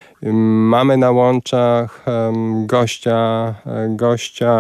Mamy na łączach gościa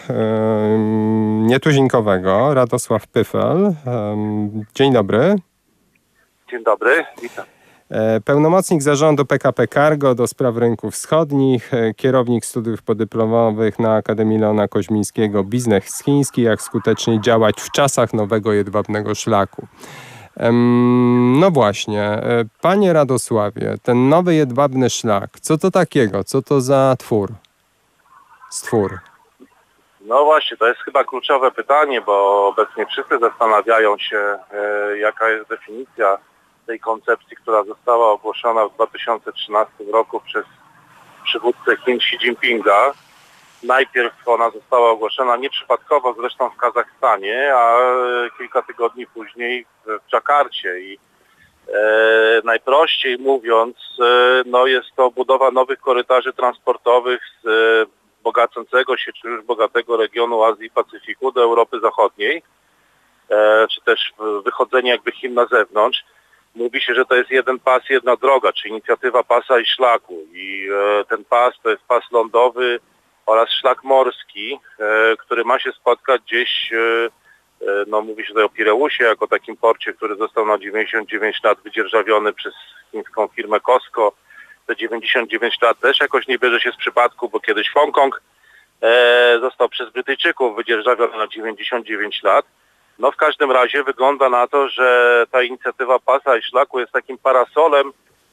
nietuzinkowego, Radosław Pyfel. Dzień dobry. Dzień dobry, witam. Pełnomocnik zarządu PKP Cargo do spraw rynków wschodnich, kierownik studiów podyplomowych na Akademii Leona Koźmińskiego, biznes chiński, jak skutecznie działać w czasach nowego jedwabnego szlaku. No właśnie, panie Radosławie, ten nowy jedwabny szlak, co to takiego? Co to za stwór? No właśnie, to jest chyba kluczowe pytanie, bo obecnie wszyscy zastanawiają się, jaka jest definicja tej koncepcji, która została ogłoszona w 2013 roku przez przywódcę Chin Xi Jinpinga. Najpierw ona została ogłoszona nieprzypadkowo zresztą w Kazachstanie, a kilka tygodni później w Dżakarcie. I najprościej mówiąc, no jest to budowa nowych korytarzy transportowych z bogacącego się czy już bogatego regionu Azji i Pacyfiku do Europy Zachodniej, czy też wychodzenie jakby Chin na zewnątrz. Mówi się, że to jest jeden pas, jedna droga, czy inicjatywa pasa i szlaku. I ten pas to jest pas lądowy oraz szlak morski, który ma się spotkać gdzieś, no mówi się tutaj o Pireusie, jako takim porcie, który został na 99 lat wydzierżawiony przez chińską firmę COSCO. Te 99 lat też jakoś nie bierze się z przypadku, bo kiedyś Hongkong został przez Brytyjczyków wydzierżawiony na 99 lat. No w każdym razie wygląda na to, że ta inicjatywa pasa i szlaku jest takim parasolem,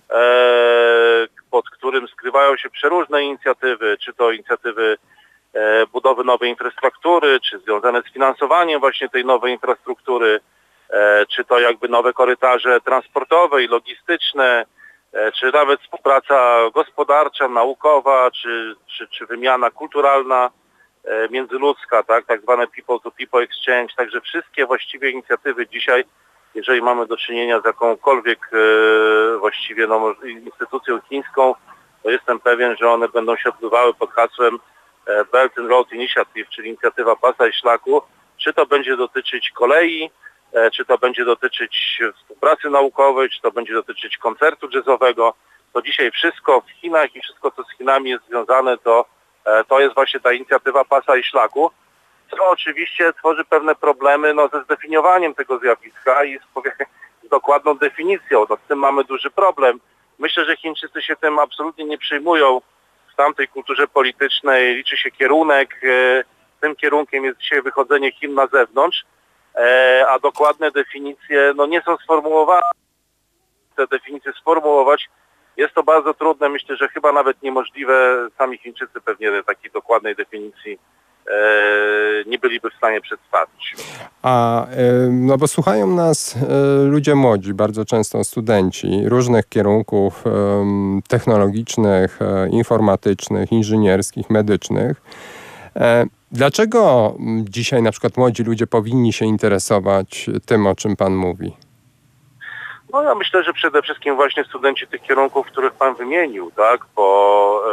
pod którym skrywają się przeróżne inicjatywy, czy to inicjatywy budowy nowej infrastruktury, czy związane z finansowaniem właśnie tej nowej infrastruktury, czy to jakby nowe korytarze transportowe i logistyczne, czy nawet współpraca gospodarcza, naukowa, czy wymiana kulturalna, międzyludzka, tak zwane people-to-people exchange. Także wszystkie właściwie inicjatywy dzisiaj, jeżeli mamy do czynienia z jakąkolwiek właściwie instytucją chińską, to jestem pewien, że one będą się odbywały pod hasłem Belt and Road Initiative, czyli inicjatywa pasa i szlaku. Czy to będzie dotyczyć kolei, czy to będzie dotyczyć współpracy naukowej, czy to będzie dotyczyć koncertu jazzowego, to dzisiaj wszystko w Chinach i wszystko, co z Chinami jest związane, to jest właśnie ta inicjatywa pasa i szlaku, co oczywiście tworzy pewne problemy ze zdefiniowaniem tego zjawiska i z dokładną definicją. Z tym mamy duży problem. Myślę, że Chińczycy się tym absolutnie nie przejmują. W tamtej kulturze politycznej liczy się kierunek. Tym kierunkiem jest dzisiaj wychodzenie Chin na zewnątrz, a dokładne definicje nie są sformułowane. Te definicje sformułować jest to bardzo trudne. Myślę, że chyba nawet niemożliwe. Sami Chińczycy pewnie takiej dokładnej definicji nie byliby w stanie przedstawić. No bo słuchają nas ludzie młodzi, bardzo często studenci różnych kierunków technologicznych, informatycznych, inżynierskich, medycznych. Dlaczego dzisiaj na przykład młodzi ludzie powinni się interesować tym, o czym pan mówi? No ja myślę, że przede wszystkim właśnie studenci tych kierunków, których pan wymienił, tak, bo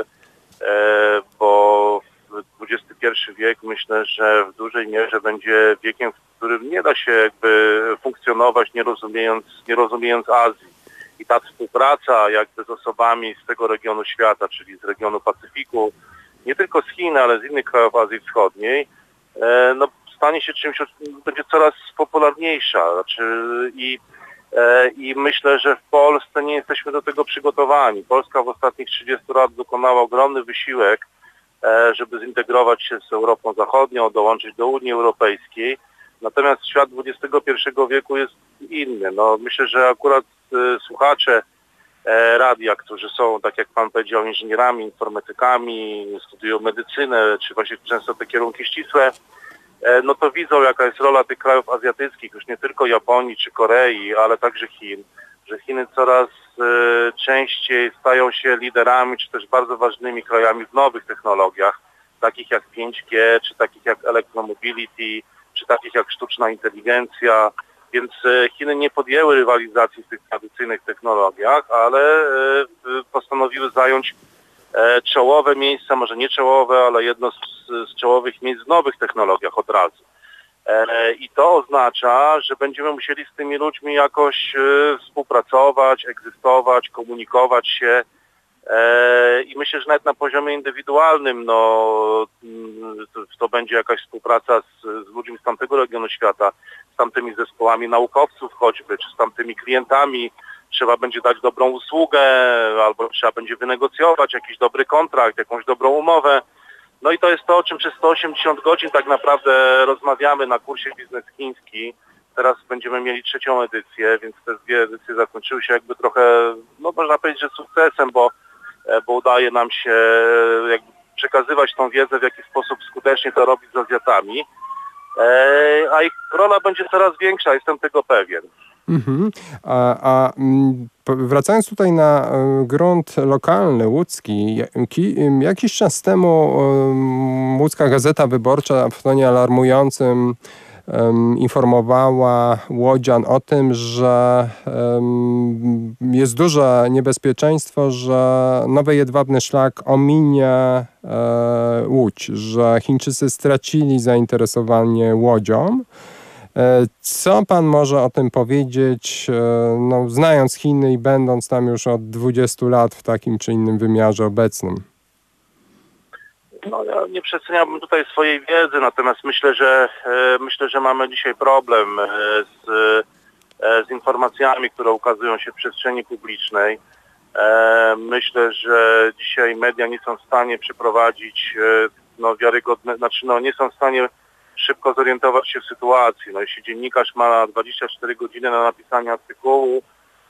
XXI wiek myślę, że w dużej mierze będzie wiekiem, w którym nie da się jakby funkcjonować nie rozumiejąc Azji. I ta współpraca jakby z osobami z tego regionu świata, czyli z regionu Pacyfiku, nie tylko z Chin, ale z innych krajów Azji Wschodniej, stanie się czymś, będzie coraz popularniejsza. I myślę, że w Polsce nie jesteśmy do tego przygotowani. Polska w ostatnich 30 lat dokonała ogromny wysiłek, żeby zintegrować się z Europą Zachodnią, dołączyć do Unii Europejskiej. Natomiast świat XXI wieku jest inny. Myślę, że akurat słuchacze radia, którzy są, tak jak pan powiedział, inżynierami, informatykami, studiują medycynę, czy właśnie często te kierunki ścisłe, to widzą, jaka jest rola tych krajów azjatyckich, już nie tylko Japonii czy Korei, ale także Chin, że Chiny coraz częściej stają się liderami, czy też bardzo ważnymi krajami w nowych technologiach, takich jak 5G, czy takich jak electromobility, czy takich jak sztuczna inteligencja, więc Chiny nie podjęły rywalizacji w tych tradycyjnych technologiach, ale postanowiły zająć czołowe miejsca, może nie czołowe, ale jedno z czołowych miejsc w nowych technologiach od razu. I to oznacza, że będziemy musieli z tymi ludźmi jakoś współpracować, egzystować, komunikować się. I myślę, że nawet na poziomie indywidualnym to będzie jakaś współpraca z ludźmi z tamtego regionu świata, z tamtymi zespołami naukowców choćby, czy z tamtymi klientami. Trzeba będzie dać dobrą usługę, albo trzeba będzie wynegocjować jakiś dobry kontrakt, jakąś dobrą umowę. No i to jest to, o czym przez 180 godzin tak naprawdę rozmawiamy na kursie Biznes Chiński. Teraz będziemy mieli 3. edycję, więc te 2 edycje zakończyły się jakby trochę, można powiedzieć, że sukcesem, bo udaje nam się jakby przekazywać tą wiedzę, w jaki sposób skutecznie to robić z Azjatami. A ich rola będzie coraz większa, jestem tego pewien. Mhm. Wracając tutaj na grunt lokalny, łódzki, jakiś czas temu Łódzka Gazeta Wyborcza w tonie alarmującym informowała łodzian o tym, że jest duże niebezpieczeństwo, że nowy jedwabny szlak ominie Łódź, że Chińczycy stracili zainteresowanie łodzią. Co pan może o tym powiedzieć, znając Chiny i będąc tam już od 20 lat w takim czy innym wymiarze obecnym? Ja nie przeceniałbym tutaj swojej wiedzy, natomiast myślę, że mamy dzisiaj problem z informacjami, które ukazują się w przestrzeni publicznej. Myślę, że dzisiaj media nie są w stanie przeprowadzić wiarygodne, nie są w stanie szybko zorientować się w sytuacji. Jeśli dziennikarz ma 24 godziny na napisanie artykułu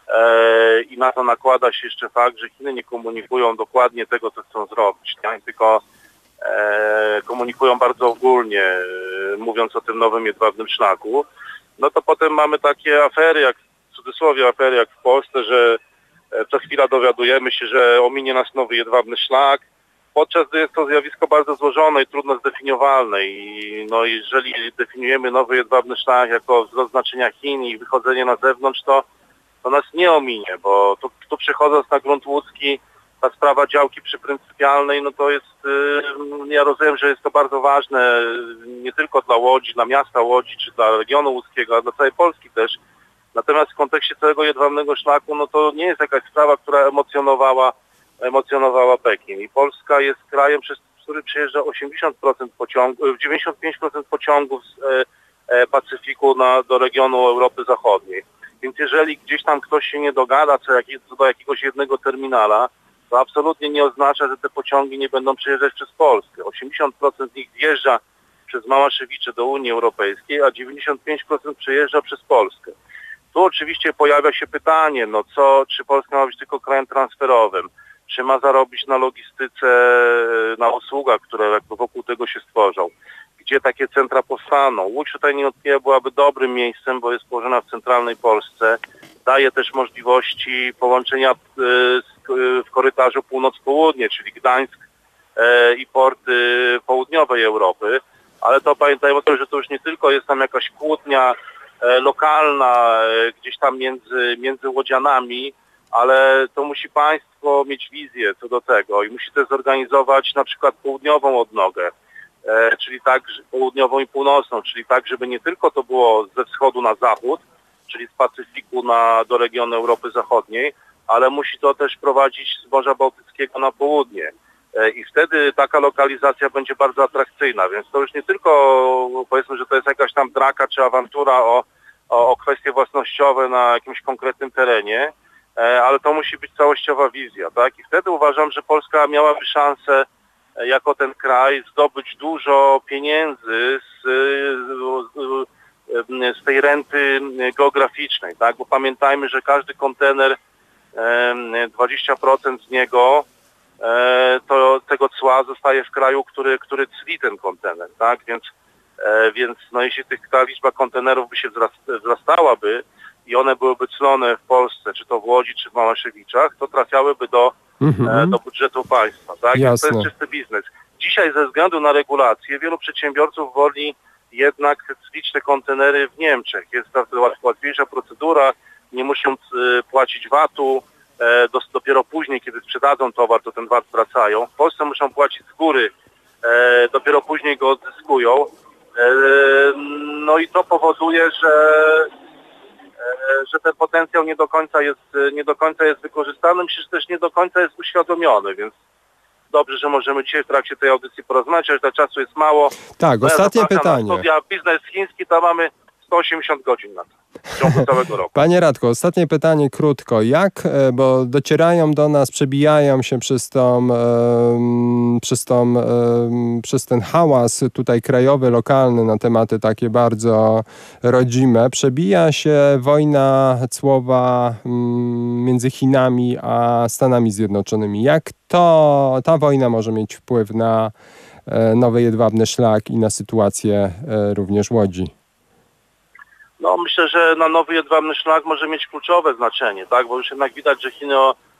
i na to nakłada się jeszcze fakt, że Chiny nie komunikują dokładnie tego, co chcą zrobić, tylko komunikują bardzo ogólnie, mówiąc o tym nowym jedwabnym szlaku, to potem mamy takie afery, w cudzysłowie afery jak w Polsce, że co chwila dowiadujemy się, że ominie nas nowy jedwabny szlak, podczas gdy jest to zjawisko bardzo złożone i trudno zdefiniowalne. I jeżeli definiujemy nowy jedwabny szlak jako wzrost znaczenia Chin i wychodzenie na zewnątrz, to nas nie ominie, bo tu przechodząc na grunt łódzki, ta sprawa działki przypryncypialnej, to jest, ja rozumiem, że jest to bardzo ważne nie tylko dla Łodzi, dla miasta Łodzi, czy dla regionu łódzkiego, ale dla całej Polski też. Natomiast w kontekście całego jedwabnego szlaku, to nie jest jakaś sprawa, która emocjonowała Pekin. I Polska jest krajem, przez który przejeżdża 95% pociągów z Pacyfiku do regionu Europy Zachodniej. Więc jeżeli gdzieś tam ktoś się nie dogada co do jakiegoś jednego terminala, to absolutnie nie oznacza, że te pociągi nie będą przejeżdżać przez Polskę. 80% z nich wjeżdża przez Małaszewicze do Unii Europejskiej, a 95% przejeżdża przez Polskę. Tu oczywiście pojawia się pytanie, czy Polska ma być tylko krajem transferowym, czy ma zarobić na logistyce, na usługach, które jakby wokół tego się stworzą, gdzie takie centra powstaną. Łódź tutaj niewątpliwie byłaby dobrym miejscem, bo jest położona w centralnej Polsce, daje też możliwości połączenia w korytarzu północ-południe, czyli Gdańsk i porty południowej Europy, ale to pamiętajmy o tym, że to już nie tylko jest tam jakaś kłótnia lokalna gdzieś tam między łodzianami, ale to musi państwo mieć wizję co do tego i musi też zorganizować na przykład południową odnogę, czyli tak południową i północną, czyli tak, żeby nie tylko to było ze wschodu na zachód, czyli z Pacyfiku do regionu Europy Zachodniej, ale musi to też prowadzić z Morza Bałtyckiego na południe. I wtedy taka lokalizacja będzie bardzo atrakcyjna, więc to już nie tylko powiedzmy, że to jest jakaś tam draka czy awantura o kwestie własnościowe na jakimś konkretnym terenie, ale to musi być całościowa wizja, tak? I wtedy uważam, że Polska miałaby szansę jako ten kraj zdobyć dużo pieniędzy z tej renty geograficznej, tak? Bo pamiętajmy, że każdy kontener, 20% z niego, tego cła zostaje w kraju, który cli ten kontener, tak? Więc jeśli ta liczba kontenerów by się wzrastałaby i one byłyby clone w Polsce, czy to w Łodzi, czy w Małaszewiczach, to trafiałyby do budżetu państwa, tak? Więc to jest czysty biznes. Dzisiaj ze względu na regulacje wielu przedsiębiorców woli jednak clić te kontenery w Niemczech. Jest to łatwiejsza procedura, nie muszą płacić VAT-u, dopiero później, kiedy sprzedadzą towar, to ten VAT wracają. W Polsce muszą płacić z góry, dopiero później go odzyskują. I to powoduje, że ten potencjał nie do końca jest wykorzystany, myślę, że też nie do końca jest uświadomiony, więc dobrze, że możemy dzisiaj w trakcie tej audycji porozmawiać, ale czasu jest mało. Tak, ostatnie pytanie. Na studia biznes chiński to mamy 180 godzin na to w ciągu całego roku. Panie Radku, ostatnie pytanie krótko. Bo docierają do nas, przebijają się przez ten hałas tutaj krajowy, lokalny na tematy takie bardzo rodzime. Przebija się wojna cłowa między Chinami a Stanami Zjednoczonymi. Jak ta wojna może mieć wpływ na nowy jedwabny szlak i na sytuację również Łodzi? No myślę, że na nowy jedwabny szlak może mieć kluczowe znaczenie, tak? Bo już jednak widać, że Chiny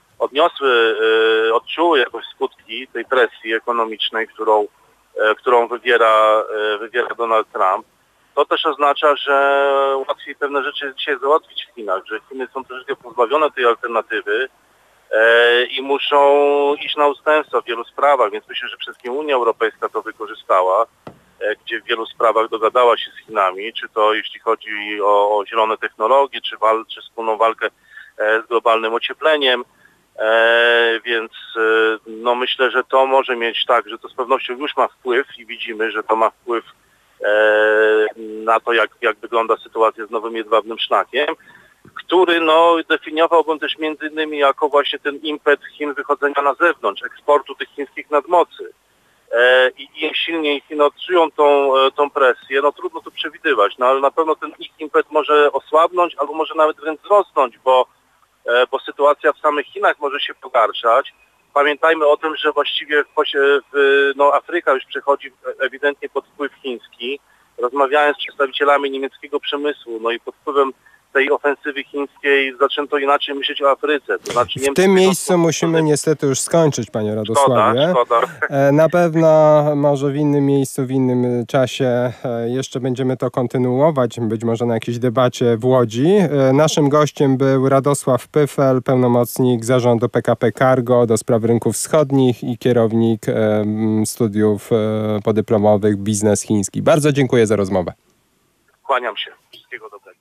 odczuły jakoś skutki tej presji ekonomicznej, którą wywiera Donald Trump. To też oznacza, że łatwiej pewne rzeczy dzisiaj załatwić w Chinach, że Chiny są troszeczkę pozbawione tej alternatywy i muszą iść na ustępstwa w wielu sprawach, więc myślę, że przede wszystkim Unia Europejska to wykorzystała, gdzie w wielu sprawach dogadała się z Chinami, czy to jeśli chodzi o zielone technologie, czy wspólną walkę z globalnym ociepleniem, więc no myślę, że to może mieć tak, że to z pewnością już ma wpływ i widzimy, że to ma wpływ na to, jak wygląda sytuacja z nowym jedwabnym szlakiem, który definiowałbym też między innymi jako właśnie ten impet Chin wychodzenia na zewnątrz, eksportu tych chińskich nadmocy. I im silniej Chiny odczują tą presję, no trudno to przewidywać, no ale na pewno ten ich impet może osłabnąć albo może nawet wręcz wzrosnąć, bo sytuacja w samych Chinach może się pogarszać. Pamiętajmy o tym, że właściwie Afryka już przechodzi ewidentnie pod wpływ chiński. Rozmawiając z przedstawicielami niemieckiego przemysłu, no i pod wpływem tej ofensywy chińskiej zaczęto inaczej myśleć o Afryce. To znaczy w tym miejscu musimy niestety już skończyć, panie Radosławie. Szkoda. Na pewno może w innym miejscu, w innym czasie jeszcze będziemy to kontynuować, być może na jakiejś debacie w Łodzi. Naszym gościem był Radosław Pyfel, pełnomocnik zarządu PKP Cargo do spraw rynków wschodnich i kierownik studiów podyplomowych Biznes Chiński. Bardzo dziękuję za rozmowę. Kłaniam się. Wszystkiego dobrego.